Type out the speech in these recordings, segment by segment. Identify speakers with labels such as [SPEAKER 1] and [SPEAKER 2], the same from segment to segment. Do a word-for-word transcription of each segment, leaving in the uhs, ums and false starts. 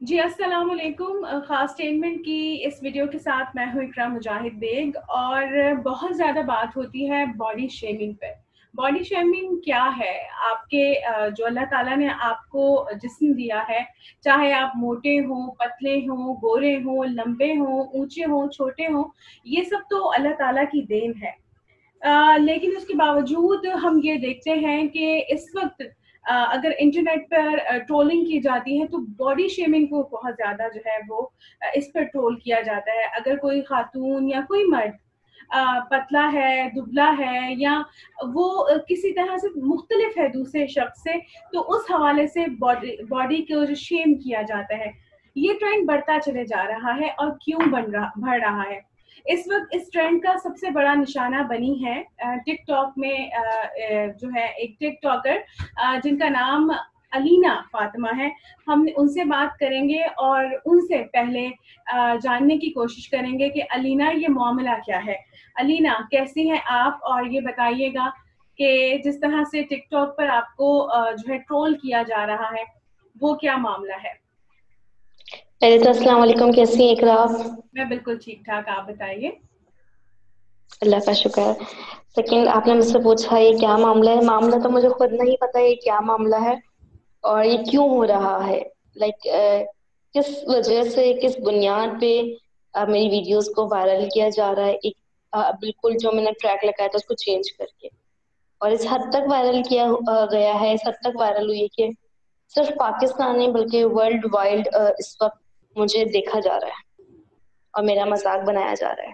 [SPEAKER 1] जी, अस्सलाम वालेकुम। अ, ख़ास स्टेटमेंट की इस वीडियो के साथ मैं हूँ इकरा मुजाहिद बेग और बहुत ज़्यादा बात होती है बॉडी शेमिंग पे। बॉडी शेमिंग क्या है? आपके अ, जो अल्लाह ताला ने आपको जिस्म दिया है, चाहे आप मोटे हों, पतले हों, गोरे हों, लंबे हों, ऊँचे हों, छोटे हों, ये सब तो अल्लाह ताला की देन है। अ, लेकिन उसके बावजूद हम ये देखते हैं कि इस वक़्त अ, अगर इंटरनेट पर अ, ट्रोलिंग की जाती है तो बॉडी शेमिंग को बहुत ज़्यादा जो है वो अ, इस पर ट्रोल किया जाता है। अगर कोई ख़ातून या कोई मर्द अ, पतला है, दुबला है या वो अ, किसी तरह से मुख्तलिफ है दूसरे शख्स से, तो उस हवाले से बॉडी बॉडी को जो शेम किया जाता है। ये ट्रेंड बढ़ता चले जा रहा है और क्यों बन रहा बढ़ रहा है? इस वक़्त इस ट्रेंड का सबसे बड़ा निशाना बनी है अ, टिकटॉक में अ अ, जो है एक टिकटॉकर अ, जिनका नाम अलीना फ़ातिमा है। हम उनसे बात करेंगे और उनसे पहले अ, जानने की कोशिश करेंगे कि अलीना ये मामला क्या है? अलीना कैसी हैं आप? और ये बताइएगा कि जिस तरह से टिकटॉक पर आपको अ, जो है ट्रोल किया जा रहा है, वो क्या मामला है?
[SPEAKER 2] पहले तो अस्सलाम वालेकुम, कैसी हैं इकरा आप?
[SPEAKER 1] मैं बिल्कुल ठीक-ठाक, आप बताइए?
[SPEAKER 2] अल्लाह का शुक्र। सेकंड, आपने मुझसे पूछा ये क्या मामला है? मामला तो मुझे खुद नहीं पता ये क्या मामला है और ये क्यों हो रहा है। लाइक किस वजह से, किस बुनियाद पे अ, मेरी वीडियोस को वायरल किया जा रहा है, एक अ, बिल्कुल जो मैंने ट्रैक लगाया था उसको चेंज करके। और इस हद तक वायरल किया अ, गया है, इस हद तक वायरल हुई है कि सिर्फ पाकिस्तान नहीं बल्कि वर्ल्ड वाइड इस वक्त मुझे देखा जा रहा है और मेरा मजाक बनाया जा रहा है।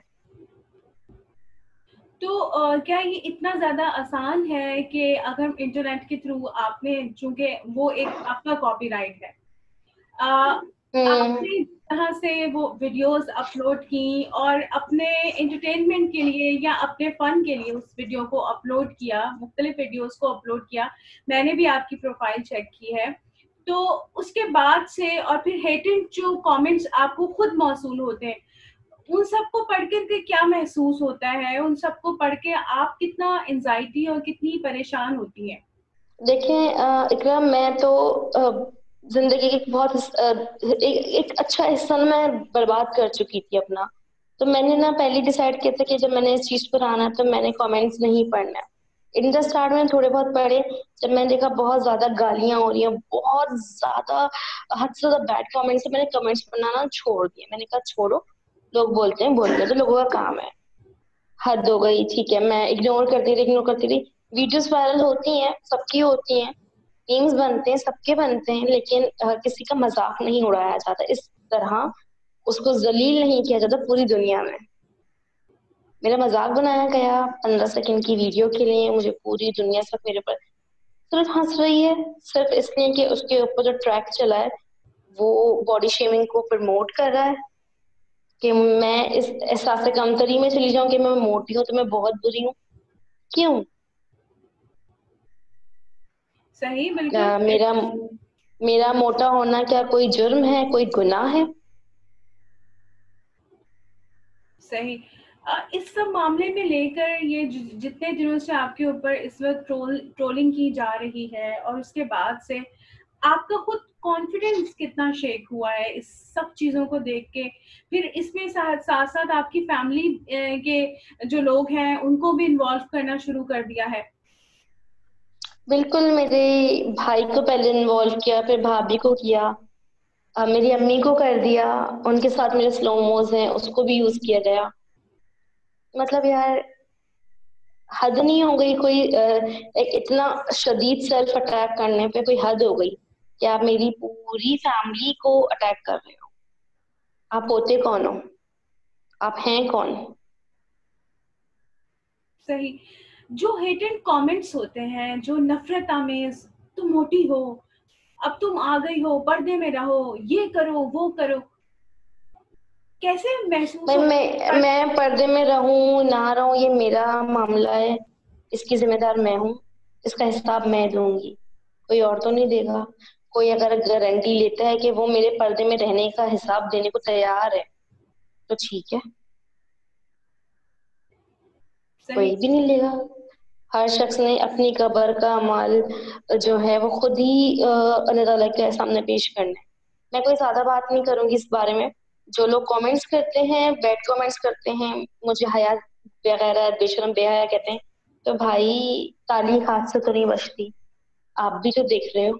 [SPEAKER 1] तो अ, क्या ये इतना ज़्यादा आसान है कि अगर इंटरनेट के थ्रू आपने चूँकि वो एक आपका कॉपीराइट है। अ,
[SPEAKER 2] हम्म।
[SPEAKER 1] आपने जिस तरह से वो वीडियोज़ अपलोड की और अपने एंटरटेनमेंट के लिए या अपने फ़न के लिए उस वीडियो को अपलोड किया, मुख्तलिफ वीडियोज़ को अपलोड किया। मैंने भी आपकी प्रोफ़ाइल चेक की है। तो उसके बाद से और फिर हेटेड जो कमेंट्स आपको खुद मौसूल होते हैं, उन सबको पढ़ कर के क्या महसूस होता है? उन सबको पढ़ के आप कितना एंग्ज़ायटी और कितनी परेशान होती हैं?
[SPEAKER 2] देखें अ, इकरा, मैं तो अ, जिंदगी की बहुत हिस- अ, एक, एक अच्छा हिस्सा ना मैं बर्बाद कर चुकी थी अपना। तो मैंने ना पहले डिसाइड किया था कि जब मैंने इस चीज पर आना तो मैंने कमेंट्स नहीं पढ़ना है। इन द स्टार्ट में थोड़े बहुत पढ़े। जब मैंने देखा बहुत ज्यादा गालियां हो रही हैं, बहुत ज्यादा हद से ज्यादा बैड कमेंट्स, मैंने कमेंट्स पढ़ना छोड़ दिया। मैंने कहा छोड़ो, लोग बोलते हैं बोलने तो, लोगों का काम है। हद हो गई, ठीक है। मैं इग्नोर करती रही, इग्नोर करती रही। वीडियोस वायरल होती हैं, सबकी होती हैं, मीम्स बनते हैं, सबके बनते हैं, लेकिन अ, किसी का मजाक नहीं उड़ाया जाता इस तरह। उसको जलील नहीं किया जाता पूरी दुनिया में। मेरा मजाक बनाया गया पंद्रह सेकंड की वीडियो के लिए, मुझे पूरी दुनिया सब मेरे पर सिर्फ हंस रही है, सिर्फ इसलिए कि उसके ऊपर जो ट्रैक चला है वो बॉडी शेमिंग को प्रमोट कर रहा है। कि मैं इस एहसास कमतरी में चली जाऊं कि मैं मोटी हूं तो मैं बहुत बुरी हूँ। क्यों?
[SPEAKER 1] सही, बिल्कुल।
[SPEAKER 2] अ, मेरा मेरा मोटा होना क्या कोई जुर्म है, कोई गुनाह है?
[SPEAKER 1] सही। अ, इस सब मामले में लेकर ये जि जितने दिनों से आपके ऊपर इस वक़्त ट्रोल ट्रोलिंग की जा रही है और उसके बाद से आपका खुद कॉन्फिडेंस कितना शेक हुआ है इस सब चीज़ों को देख के? फिर इसमें साथ साथ-साथ आपकी फैमिली अ, के जो लोग हैं उनको भी इन्वॉल्व करना शुरू कर दिया है?
[SPEAKER 2] बिल्कुल, मेरे भाई को पहले इन्वॉल्व किया, फिर भाभी को किया, अ, मेरी अम्मी को कर दिया। उनके साथ मेरे स्लो मोज हैं, उसको भी यूज किया गया। मतलब यार, हद नहीं हो गई कोई? अ, एक इतना शदीद सेल्फ अटैक करने पे कोई हद हो गई कि आप मेरी पूरी फैमिली को अटैक कर रहे हो? आप होते कौन हो? आप हैं कौन?
[SPEAKER 1] सही। जो हेटेड कमेंट्स होते हैं, जो नफ़रत आमेज़, तुम मोटी हो, अब तुम आ गई हो, पर्दे में रहो, ये करो, वो करो। कैसे महसूस
[SPEAKER 2] भाई,
[SPEAKER 1] होता
[SPEAKER 2] मैं
[SPEAKER 1] है?
[SPEAKER 2] मैं पर्दे में रहूं ना रहूं ये मेरा मामला है। इसकी जिम्मेदार मैं हूँ, इसका हिसाब मैं दूंगी, कोई और तो नहीं देगा। कोई अगर गारंटी लेता है कि वो मेरे पर्दे में रहने का हिसाब देने को तैयार है तो ठीक है,
[SPEAKER 1] सही।
[SPEAKER 2] कोई भी नहीं लेगा। हर शख्स ने अपनी कब्र का माल जो है वो खुद ही अ, अल्लाह ताला के सामने पेश करना है। मैं कोई ज्यादा बात नहीं करूंगी इस बारे में। जो लोग कमेंट्स करते हैं, बैड कमेंट्स करते हैं, मुझे हया वगैरह बेशरम बेहया कहते हैं, तो भाई ताली हाथ से तो नहीं बचती। आप भी तो देख रहे हो।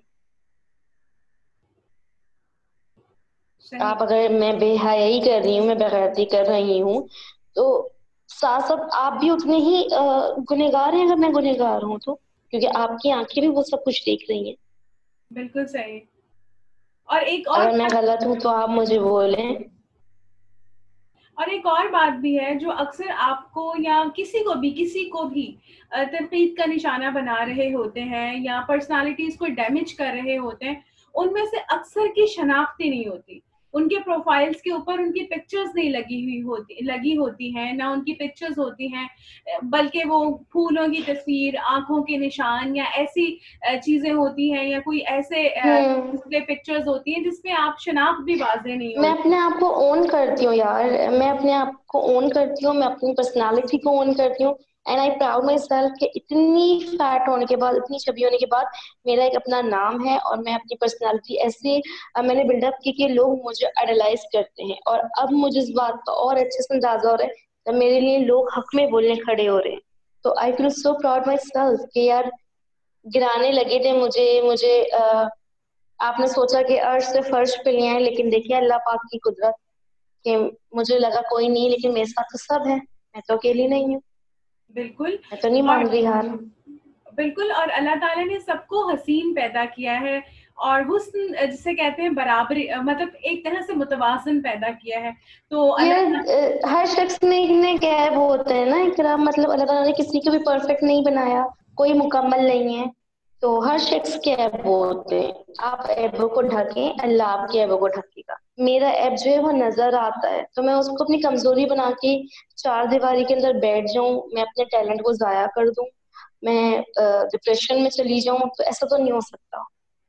[SPEAKER 1] सही।
[SPEAKER 2] आप अगर मैं बेहयाई कर रही हूँ, मैं बेगैरती कर रही हूँ, तो साथ साथ आप भी उतने ही अ, गुनहगार हैं अगर मैं गुनहगार हूँ तो, क्योंकि आपकी आंखें भी वो सब कुछ देख रही हैं।
[SPEAKER 1] बिल्कुल सही। और एक और
[SPEAKER 2] अगर मैं
[SPEAKER 1] बात
[SPEAKER 2] गलत हूँ तो आप मुझे बोलें।
[SPEAKER 1] और एक और बात भी है जो अक्सर आपको या किसी को भी किसी को भी अ, तनकीद का निशाना बना रहे होते हैं या पर्सनालिटीज को डैमेज कर रहे होते हैं, उनमें से अक्सर की शनाख्ती नहीं होती। उनके प्रोफाइल्स के ऊपर उनकी पिक्चर्स नहीं लगी हुई होती लगी होती हैं, ना उनकी पिक्चर्स होती हैं, अ, बल्कि वो फूलों की तस्वीर, आंखों के निशान या ऐसी अ, चीजें होती हैं या कोई ऐसे
[SPEAKER 2] हम्म।
[SPEAKER 1] डिस्प्ले पिक्चर्स होती हैं जिसमें आप शनाख्त भी वाज़ेह नहीं
[SPEAKER 2] मैं
[SPEAKER 1] होती।
[SPEAKER 2] अपने आप को ओन करती हूँ यार, मैं अपने आप को ओन करती हूँ, मैं अपनी पर्सनालिटी को ओन करती हूँ। And I proud myself कि इतनी फैट होने के बाद, इतनी चबी होने के बाद मेरा एक अपना नाम है, और मैं अपनी पर्सनालिटी ऐसे अ, मैंने बिल्डअप की कि लोग मुझे आइडलाइज करते हैं। और अब मुझे इस बात का और अच्छे से अंदाजा हो रहा है जब मेरे लिए लोग हक में बोलने खड़े हो रहे हैं। तो I feel so proud myself कि यार गिराने लगे थे मुझे मुझे अ, आपने सोचा कि अर्श से फर्श पे ले आए, लेकिन देखिए अल्लाह पाक की कुदरत कि मुझे लगा कोई नहीं, लेकिन मेरे साथ तो सब है, मैं तो अकेली नहीं हूँ।
[SPEAKER 1] बिल्कुल।
[SPEAKER 2] मैं तो नहीं
[SPEAKER 1] और
[SPEAKER 2] मान रही हार।
[SPEAKER 1] बिल्कुल, और अल्लाह ताला ने सबको हसीन पैदा किया है और हुस्न जिसे कहते हैं बराबरी, अ, मतलब एक तरह से मुतवाज़िन पैदा किया है। तो
[SPEAKER 2] ये
[SPEAKER 1] अल्लाह ताला
[SPEAKER 2] अ, हर शख्स में ने क्या है वो होता है ना इकराम, मतलब अल्लाह ताला ने किसी को भी परफेक्ट नहीं बनाया, कोई मुकम्मल नहीं है। तो हर शख्स के ऐब वो होते हैं। आप ऐबों को ढकें, अल्लाह आपके ऐबों को ढकेगा। मेरा ऐब जो है वो नजर आता है, तो मैं उसको अपनी कमजोरी बना के चार दीवारी के अंदर बैठ जाऊं, मैं अपने टैलेंट को जाया कर दूं, मैं डिप्रेशन में चली जाऊं, तो ऐसा तो नहीं हो सकता।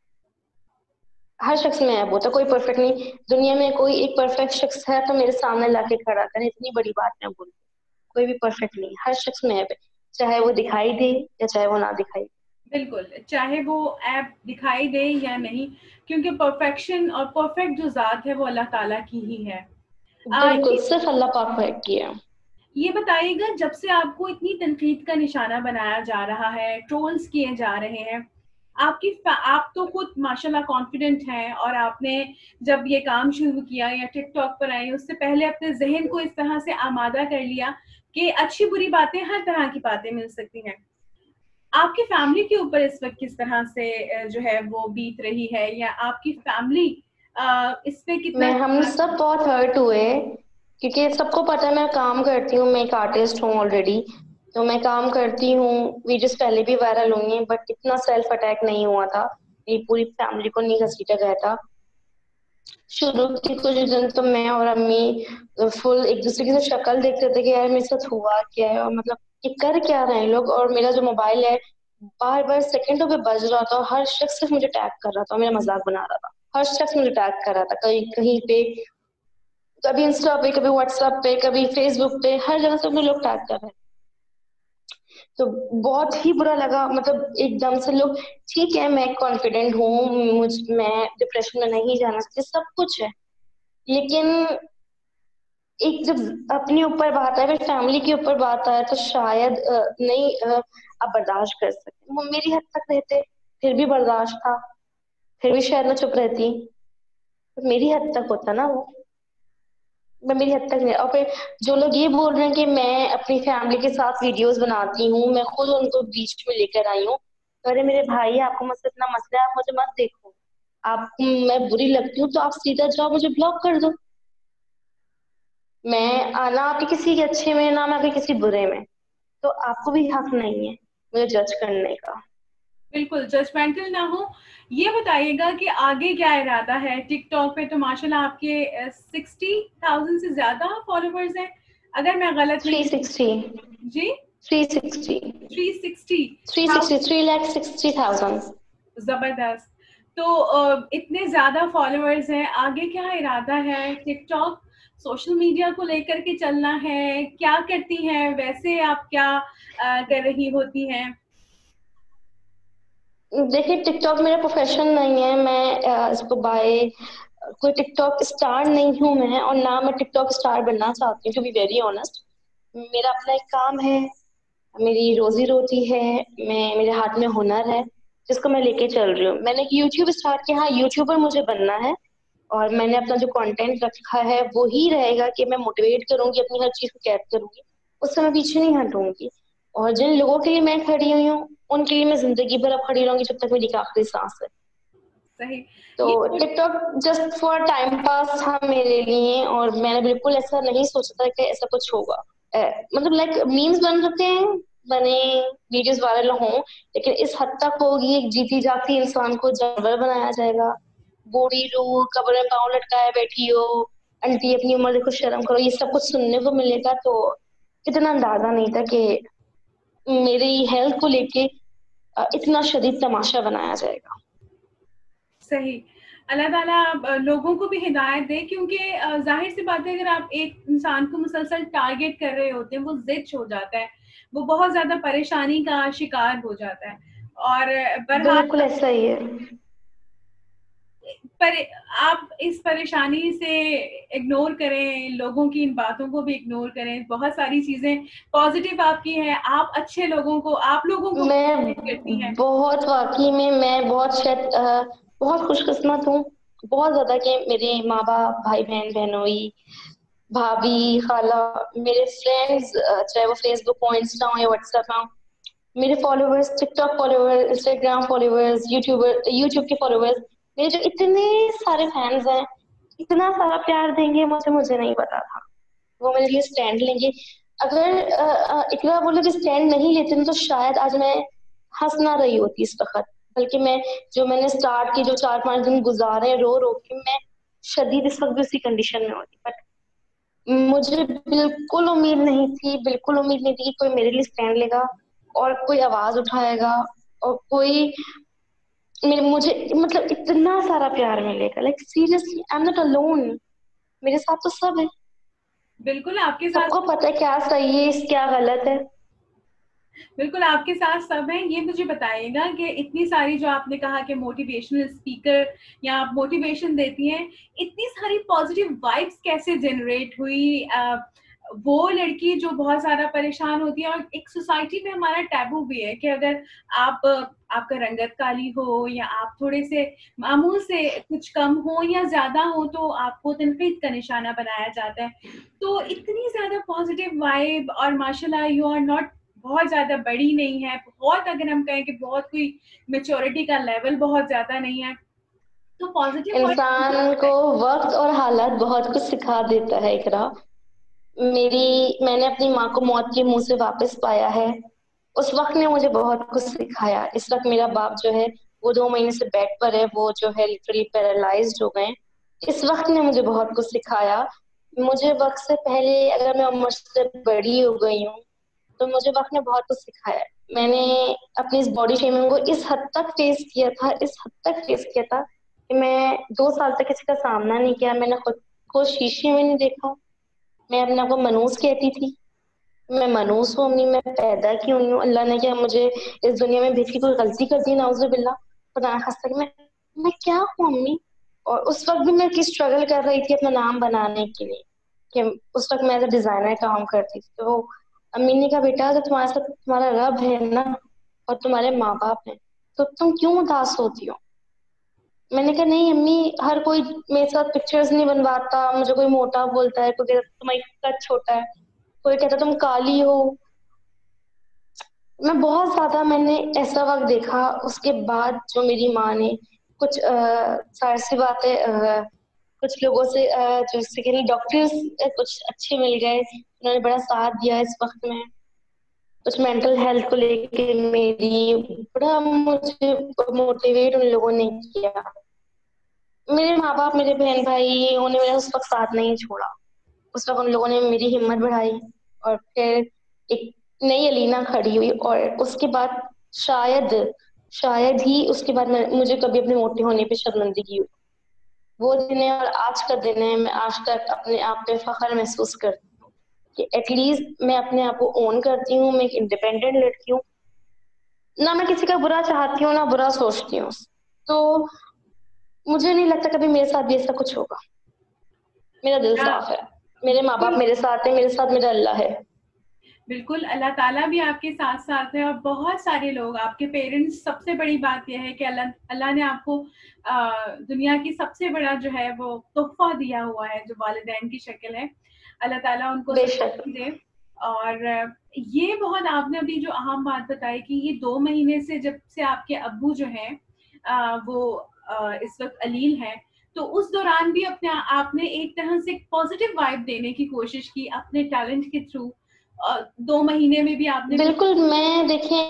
[SPEAKER 2] हर शख्स में ऐब होता है, कोई परफेक्ट नहीं। दुनिया में कोई एक परफेक्ट शख्स है तो मेरे सामने लाके खड़ा करें, इतनी बड़ी बात मैं बोलूं। कोई भी परफेक्ट नहीं, हर शख्स में ऐब है, चाहे वो दिखाई दे या चाहे वो ना दिखाई
[SPEAKER 1] बिल्कुल, चाहे वो ऐप दिखाई दे या नहीं, क्योंकि परफेक्शन और परफेक्ट जो ज़ात है वो अल्लाह ताला की ही है।
[SPEAKER 2] दे।
[SPEAKER 1] अ,
[SPEAKER 2] बिल्कुल,
[SPEAKER 1] ये
[SPEAKER 2] सिर्फ अल्लाह पाक पर किया।
[SPEAKER 1] ये बताइएगा, जब से आपको इतनी तनकीद का निशाना बनाया जा रहा है, ट्रोल्स किए जा रहे हैं, आपकी आप तो खुद माशाल्लाह कॉन्फिडेंट हैं और आपने जब ये काम शुरू किया या टिकटॉक पर आई, उससे पहले अपने जहन को इस तरह से आमादा कर लिया कि अच्छी बुरी बातें, हर तरह की बातें मिल सकती हैं। आपकी फैमिली के ऊपर इस वक्त किस तरह से अ, जो है वो बीत रही है, या आपकी फैमिली इस पे कितना
[SPEAKER 2] मैं हम सब बहुत हर्ट हुए, क्योंकि सबको पता है मैं काम करती हूँ, मैं एक आर्टिस्ट हूँ ऑलरेडी। तो मैं काम करती हूँ, वीडियोस पहले भी वायरल हुई हैं, बट इतना सेल्फ अटैक नहीं हुआ था, मेरी पूरी फैमिली को नहीं घसीटा गया था। शुरू के कुछ दिन तो मैं और अम्मी फुल एक दूसरे की तो शक्ल देखते थे कि यार मेरे साथ हुआ क्या है, और मतलब ये कर क्या रहे हैं लोग। और मेरा जो मोबाइल है बार बार सेकंडों पे बज रहा था, और हर शख्स सिर्फ मुझे टैग कर रहा था, मेरा मजाक बना रहा था। हर शख्स मुझे टैग कर रहा था, कहीं कहीं पे, कभी इंस्टा पे, कभी व्हाट्सएप पे, कभी फेसबुक पे, हर जगह से मुझे लोग टैग कर रहे हैं। तो बहुत ही बुरा लगा, मतलब एकदम से लोग, ठीक है मैं कॉन्फिडेंट हूँ, मुझ मैं डिप्रेशन में नहीं जाना चाहती, सब कुछ है, लेकिन एक जब अपने ऊपर बात आए, फिर फैमिली के ऊपर बात आए, तो शायद अ, नहीं अ, आप बर्दाश्त कर सकते। वो मेरी हद तक रहते, फिर भी बर्दाश्त था, फिर भी शायद मैं चुप रहती, तो मेरी हद तक होता ना वो। मैं मेरी हद तक नहीं। और फिर जो लोग ये बोल रहे हैं कि मैं अपनी फैमिली के साथ वीडियोस बनाती हूँ, मैं खुद उनको बीच में लेकर आई हूँ, तो अरे मेरे भाई आपको मुझसे इतना मसला है, आप मुझे मत देखो। आप मैं बुरी लगती हूँ तो आप सीधा जाओ मुझे ब्लॉक कर दो। मैं आ, ना आपके किसी के अच्छे में, ना मैं आपके किसी बुरे में, तो आपको भी हक नहीं है मुझे जज करने का।
[SPEAKER 1] बिल्कुल जजमेंटल ना हो। ये बताइएगा कि आगे क्या इरादा है? टिकटॉक पे तो माशाल्लाह आपके सिक्सटी थाउजेंड से ज्यादा फॉलोवर्स हैं, अगर मैं गलत
[SPEAKER 2] थ्री
[SPEAKER 1] नहीं।
[SPEAKER 2] सिक्सटी
[SPEAKER 1] जी,
[SPEAKER 2] three sixty
[SPEAKER 1] three sixty.
[SPEAKER 2] Three sixty three lakh sixty thousand.
[SPEAKER 1] जबरदस्त। तो अ, इतने ज्यादा फॉलोअर्स हैं, आगे क्या इरादा है? टिकटॉक सोशल मीडिया को लेकर के चलना है, क्या करती हैं वैसे? आप क्या अ, कर रही होती हैं?
[SPEAKER 2] देखिए टिकटॉक मेरा प्रोफेशन नहीं है, मैं अ, इसको बाय कोई टिकटॉक स्टार नहीं हूँ मैं, और ना मैं टिकटॉक स्टार बनना चाहती हूँ, टू बी वेरी ऑनेस्ट। मेरा अपना एक काम है, मेरी रोजी रोटी है, मैं मेरे हाथ में हुनर है जिसको मैं लेके चल रही हूँ। मैंने यूट्यूब स्टार्ट किया, हाँ यूट्यूबर मुझे बनना है, और मैंने अपना जो कंटेंट रखा है वो ही रहेगा कि मैं मोटिवेट करूंगी, अपनी हर चीज को कैद करूंगी, उससे मैं पीछे नहीं हटूंगी। और जिन लोगों के लिए मैं खड़ी हुई हूँ उनके लिए मैं जिंदगी भर अब खड़ी रहूंगी, जब तक मेरी आखिरी सांस है।
[SPEAKER 1] सही।
[SPEAKER 2] तो
[SPEAKER 1] ये
[SPEAKER 2] TikTok just for time pass था मेरे लिए, और मैंने बिल्कुल ऐसा नहीं सोचा था कि ऐसा कुछ होगा। अ, मतलब लाइक मीम्स बन सकते हैं, बने, वीडियोस वायरल हों, लेकिन इस हद तक होगी एक जीती जागती इंसान को जानवर बनाया जाएगा, बूढ़ी रूह कब्र में पाँव लटकाए बैठी हो, आंटी अपनी उम्र देखो शर्म करो, ये सब कुछ सुनने को मिलेगा। तो इतना अंदाजा नहीं था कि मेरी हेल्थ को लेके अ, इतना शदीद तमाशा बनाया जाएगा।
[SPEAKER 1] सही। अल्लाह ताला अ, लोगों को भी हिदायत दे, क्योंकि अ, ज़ाहिर सी बात है, अगर आप एक इंसान को मुसलसल टारगेट कर रहे होते हैं, वो ज़िद हो जाता है, वो बहुत ज़्यादा परेशानी का शिकार हो जाता है। और
[SPEAKER 2] बिल्कुल
[SPEAKER 1] बहरहाल,
[SPEAKER 2] ऐसा ही है।
[SPEAKER 1] पर आप इस परेशानी से इग्नोर करें, लोगों की इन बातों को भी इग्नोर करें। बहुत सारी चीज़ें पॉज़िटिव आपकी हैं, आप अच्छे लोगों को, आप लोगों को
[SPEAKER 2] मैं
[SPEAKER 1] मोटिवेट करती हैं।
[SPEAKER 2] बहुत वाकई में मैं बहुत शायद अ, बहुत खुशकिस्मत हूँ, बहुत ज्यादा, कि मेरे माँ बाप, भाई बहन, बहनोई, भाभी, खाला, मेरे फ्रेंड्स, चाहे वो फेसबुक हो, इंस्टा हो या व्हाट्सएप हो, मेरे followers, TikTok followers, Instagram followers, YouTuber YouTube के फॉलोवर्स, मेरे जो इतने सारे फैंस हैं, इतना सारा प्यार देंगे मुझे मुझे नहीं पता था। वो मेरे लिए स्टैंड लेंगे। अगर अ, अ, इकरा बोले कि स्टैंड नहीं लेते ना, तो शायद आज मैं हंस ना रही होती इस वक्त, बल्कि मैं, जो मैंने स्टार्ट की, जो चार पांच दिन गुजारे रो रो के, मैं शदीद इस वक्त भी उसी कंडीशन में होती। बट मुझे बिल्कुल उम्मीद नहीं थी, बिल्कुल उम्मीद नहीं थी कि कोई मेरे लिए स्टैंड लेगा और कोई आवाज उठाएगा, और कोई मेरे मुझे मतलब इतना सारा प्यार मिलेगा। Like seriously I am not alone, मेरे साथ तो सब है,
[SPEAKER 1] बिल्कुल आपके साथ
[SPEAKER 2] सबको पता है क्या सही है, क्या गलत है।
[SPEAKER 1] बिल्कुल आपके साथ सब हैं। ये मुझे बताइएगा कि इतनी सारी, जो आपने कहा कि मोटिवेशनल स्पीकर या आप मोटिवेशन देती हैं, इतनी सारी पॉजिटिव वाइब्स कैसे जनरेट हुई? अ, वो लड़की जो बहुत ज़्यादा परेशान होती है, और एक सोसाइटी में हमारा टैबू भी है कि अगर आप, आपका रंगत काली हो या आप थोड़े से मामूल से कुछ कम हो या ज़्यादा हो, तो आपको तनकीद का निशाना बनाया जाता है। तो इतनी ज़्यादा पॉजिटिव वाइब, और माशाल्लाह यू आर नॉट बहुत ज़्यादा बड़ी नहीं है, बहुत, अगर हम कहें कि बहुत कोई मैच्योरिटी का लेवल बहुत ज़्यादा नहीं है, तो पॉजिटिव
[SPEAKER 2] इंसान को
[SPEAKER 1] पॉइंट।
[SPEAKER 2] वक्त और हालात बहुत कुछ सिखा देता है इकरा। मेरी मैंने अपनी माँ को मौत के मुंह से वापस पाया है, उस वक्त ने मुझे बहुत कुछ सिखाया। इस वक्त मेरा बाप जो है वो दो महीने से बेड पर है, वो जो है लिटरली पैरालाइज्ड हो गए। इस वक्त ने मुझे बहुत कुछ सिखाया। मुझे वक्त से पहले, अगर मैं उम्र से बड़ी हो गई हूँ, तो मुझे वक्त ने बहुत कुछ सिखाया है। मैंने अपनी इस बॉडी शेमिंग को इस हद तक फेस किया था, इस हद तक फेस किया था कि मैं दो साल तक किसी का सामना नहीं किया। मैंने खुद को शीशे में नहीं देखा। मैं अपने आप को मनूस कहती थी, मैं मनूस हूँ अम्मी, मैं पैदा क्यों हुई हूँ, अल्लाह ने क्या मुझे इस दुनिया में भेज के कोई गलती कर दी? नाउजुबिल्ला, खुदा न खास्ता, कि मैं मैं क्या हूँ अम्मी? और उस वक्त भी मैं की स्ट्रगल कर रही थी अपना नाम बनाने के लिए, कि उस वक्त मैं एज अ डिजाइनर काम करती थी। तो अम्मी ने कहा, बेटा तो तुम्हारे साथ तुम्हारा रब है ना, और तुम्हारे माँ बाप हैं, तो तुम क्यों उदास होती हो? मैंने कहा, नहीं अम्मी, हर कोई मेरे साथ पिक्चर्स नहीं बनवाता, मुझे कोई मोटा बोलता है, कोई कहता तुम्हारी कद छोटा है, कोई कहता तुम काली हो। मैं बहुत ज्यादा मैंने ऐसा वक्त देखा। उसके बाद जो मेरी माँ ने कुछ सारी सी बातें, अ, कुछ लोगों से, अ, जैसे कि डॉक्टर्स कुछ अच्छे मिल गए, उन्होंने बड़ा साथ दिया इस वक्त में। कुछ मेंटल हेल्थ को लेके मेरी बड़ा मुझे मोटिवेट उन लोगों ने किया। मेरे माँ बाप, मेरे बहन भाई, उन्होंने मेरा उस वक्त साथ नहीं छोड़ा। उस वक्त उन लोगों ने मेरी हिम्मत बढ़ाई, और फिर एक नई अलीना खड़ी हुई। और उसके बाद शायद शायद ही उसके बाद मैं, मुझे कभी अपने मोटे होने पे शर्मिंदगी हुई। वो दिन है और आज का दिन है, मैं आज तक अपने आप पे फख्र महसूस करती हूँ कि एटलीस्ट मैं अपने आप को ओन करती हूँ, मैं एक इंडिपेंडेंट लड़की हूँ, ना मैं किसी का बुरा चाहती हूँ ना बुरा सोचती हूँ। तो मुझे नहीं लगता कभी मेरे साथ भी ऐसा कुछ होगा। मेरा दिल
[SPEAKER 1] हाँ,
[SPEAKER 2] साफ है, मेरे माँ बाप
[SPEAKER 1] बिल्कुल
[SPEAKER 2] मेरे साथ है, मेरे साथ मेरा अल्लाह है।
[SPEAKER 1] बिल्कुल, अल्लाह ताला भी आपके साथ साथ है और बहुत सारे लोग आपके पेरेंट्स। सबसे बड़ी बात यह है कि अल्लाह अल्लाह ने आपको आ, दुनिया की सबसे बड़ा जो है वो तोहफा दिया हुआ है जो वालिदैन की शक्ल है। अल्लाह ताला उनको
[SPEAKER 2] बेशक।
[SPEAKER 1] सलामती दे। और ये बहुत आपने अभी जो अहम बात बताई कि ये दो महीने से जब से आपके अब्बू जो हैं वो आ, इस वक्त अलील हैं, तो उस दौरान भी अपने आपने एक तरह से पॉजिटिव वाइब देने की कोशिश की अपने टैलेंट के थ्रू। और दो महीने में भी आपने कुछ।
[SPEAKER 2] बिल्कुल, मैं देखिए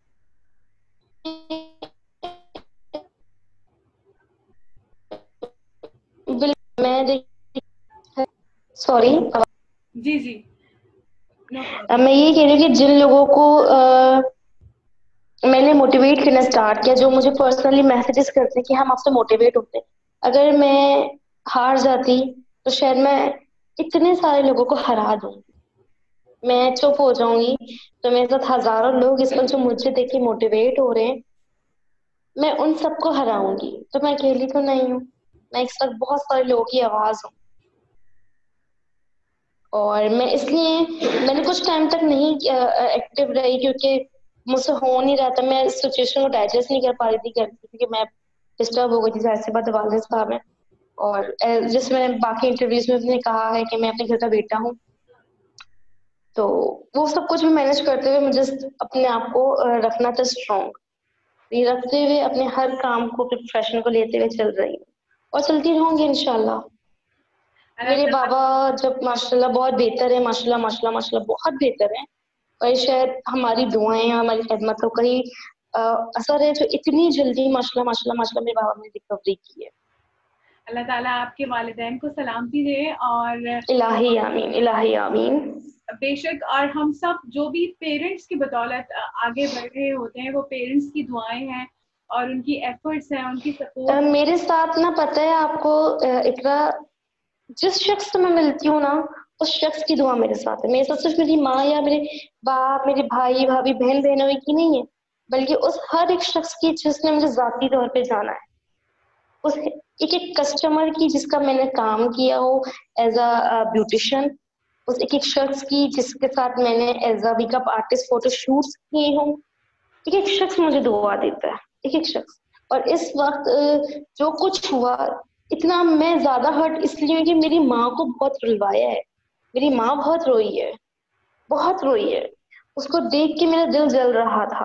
[SPEAKER 2] बिल्कुल मैं देखिए सॉरी।
[SPEAKER 1] जी जी, नो
[SPEAKER 2] अब
[SPEAKER 1] प्रॉब्लम।
[SPEAKER 2] मैं ये कह रही हूँ कि जिन लोगों को अ, मैंने मोटिवेट करना स्टार्ट किया, जो मुझे पर्सनली मैसेजेस करते हैं कि हम आपसे मोटिवेट होते हैं, अगर मैं हार जाती तो शायद मैं इतने सारे लोगों को हरा दूंगी, मैं चुप हो जाऊंगी। तो मेरे साथ हजारों लोग इस वक्त जो मुझे देख के मोटिवेट हो रहे हैं, मैं उन सबको हराऊंगी। तो मैं अकेली तो नहीं हूँ, मैं इस वक्त बहुत सारे लोगों की आवाज हूँ। और मैं इसलिए मैंने कुछ टाइम तक नहीं एक्टिव रही, क्योंकि मुझसे हो नहीं रहा था, मैं इस सिचुएशन को डाइजेस्ट नहीं कर पा रही थी घर पे, क्योंकि मैं डिस्टर्ब हो गई थी, जाहिर सी बात है, वालिद साहब है। और अ, जिसमें बाकी इंटरव्यूज में उसने कहा है कि मैं अपने घर का बेटा हूँ, तो वो सब कुछ भी मैनेज करते हुए मुझे अपने आप को अ, रखना था स्ट्रॉन्ग। ये रखते हुए अपने हर काम को, प्रोफेशन को लेते हुए चल रही हूँ और चलती रहूंगी इंशाल्लाह।
[SPEAKER 1] अल्लाह
[SPEAKER 2] मेरे
[SPEAKER 1] ताला।
[SPEAKER 2] बाबा जब माशाल्लाह बहुत बेहतर है, माशाल्लाह माशाल्लाह माशाल्लाह बहुत बेहतर है। और शायद हमारी दुआएं, हमारी खिदमतों का ही अ, असर है जो इतनी जल्दी माशाल्लाह माशाल्लाह माशाल्लाह मेरे बाबा ने रिकवरी की है।
[SPEAKER 1] अल्लाह ताला आपके वालिदैन को सलामती दे। और
[SPEAKER 2] इलाही आमीन, इलाही आमीन।
[SPEAKER 1] बेशक, और हम सब जो भी पेरेंट्स की बदौलत आगे बढ़ रहे होते हैं, वो पेरेंट्स की दुआएं हैं और उनकी एफर्ट्स हैं, उनकी
[SPEAKER 2] अ,
[SPEAKER 1] सपोर्ट।
[SPEAKER 2] मेरे साथ ना, पता है आपको अ, इकरा, जिस शख्स से मैं मिलती हूँ ना, उस शख्स की दुआ मेरे साथ है। मेरे साथ सिर्फ मेरी माँ या मेरे बाप, मेरे भाई भाभी, बहन बहनों की नहीं है, बल्कि उस हर एक शख्स की जिसने मुझे जाती तौर पे जाना है, उस एक एक कस्टमर की जिसका मैंने काम किया हो एज अ ब्यूटिशियन, उस एक एक शख्स की जिसके साथ मैंने as a makeup artist photo shoots किए हों, एक एक शख्स मुझे दुआ देता है, एक एक शख्स। और इस वक्त अ, जो कुछ हुआ, इतना मैं ज्यादा हर्ट इसलिए हूँ कि मेरी माँ को बहुत रुलवाया है। मेरी माँ बहुत रोई है, बहुत रोई है। उसको देख के मेरा दिल जल रहा था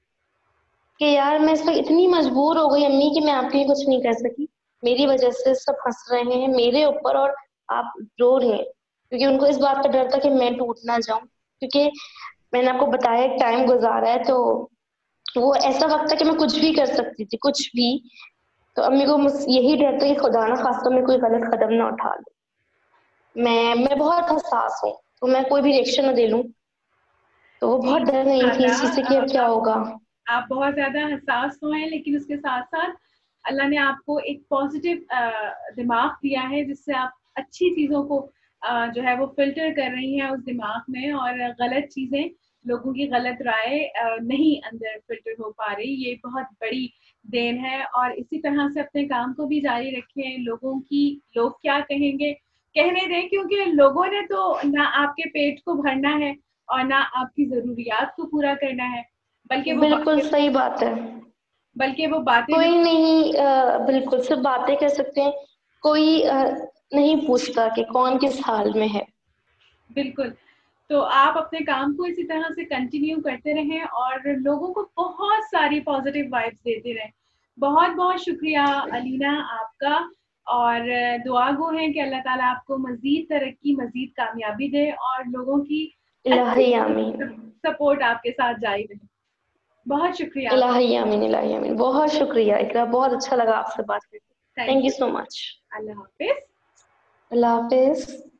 [SPEAKER 2] कि यार मैं इस वक्त इतनी मजबूर हो गई अम्मी कि मैं आपके लिए कुछ नहीं कर सकी। मेरी वजह से सब हंस रहे हैं मेरे ऊपर और आप रो रही हैं, क्योंकि उनको इस बात का डर था कि मैं टूट ना जाऊं। क्योंकि मैंने आपको बताया टाइम गुजारा है, तो वो ऐसा वक्त था कि मैं कुछ भी कर सकती थी, कुछ भी। तो अम्मी को मुझ यही डर था कि खुदा ना खास्ता मैं कोई गलत कदम ना उठा लूं। मैं मैं बहुत हसास हूँ, तो मैं कोई भी रिएक्शन ना दे लूं, तो वो
[SPEAKER 1] जी,
[SPEAKER 2] बहुत डर रही थी
[SPEAKER 1] ताला,
[SPEAKER 2] इस चीज से कि
[SPEAKER 1] अ,
[SPEAKER 2] अब क्या
[SPEAKER 1] आप
[SPEAKER 2] होगा।
[SPEAKER 1] आप बहुत ज़्यादा हसास तो हैं, लेकिन उसके साथ-साथ अल्लाह ने आपको एक पॉज़िटिव अ, दिमाग दिया है, जिससे आप अच्छी चीज़ों को अ, जो है वो फ़िल्टर कर रही हैं उस दिमाग में, और गलत चीज़ें, लोगों की गलत राय अ, नहीं अंदर फ़िल्टर हो पा रही। ये बहुत बड़ी देन है। और इसी तरह से अपने काम को भी जारी रखें। लोगों की लोग क्या कहेंगे, कहने दें, क्योंकि लोगों ने तो ना आपके पेट को भरना है और ना आपकी ज़रूरियात को पूरा करना है, बल्कि वो
[SPEAKER 2] बिल्कुल
[SPEAKER 1] बातें
[SPEAKER 2] सही बात है।
[SPEAKER 1] बल्कि वो बातें जो।
[SPEAKER 2] कोई नहीं, अ, बिल्कुल सिर्फ बातें कर सकते हैं, कोई अ, नहीं पूछता कि कौन किस हाल में है।
[SPEAKER 1] बिल्कुल। तो आप अपने काम को इसी तरह से कंटिन्यू करते रहें और लोगों को बहुत सारी पॉजिटिव वाइब्स देते रहें। बहुत-बहुत शुक्रिया अलीना आपका। और दुआ गो है कि अल्लाह ताला आपको मज़ीद तरक्की, मज़ीद कामयाबी दे और लोगों की अच्छी
[SPEAKER 2] इलाही आमीन,
[SPEAKER 1] सपोर्ट आपके साथ जारी रहे। बहुत शुक्रिया आपका।
[SPEAKER 2] इलाही आमीन, इलाही आमीन। बहुत शुक्रिया इकरा, बहुत अच्छा लगा आपसे बात करके।
[SPEAKER 1] Thank
[SPEAKER 2] thank you
[SPEAKER 1] you.
[SPEAKER 2] So much.
[SPEAKER 1] अल्लाह हाफ़िज़।
[SPEAKER 2] अल्लाह हाफिज।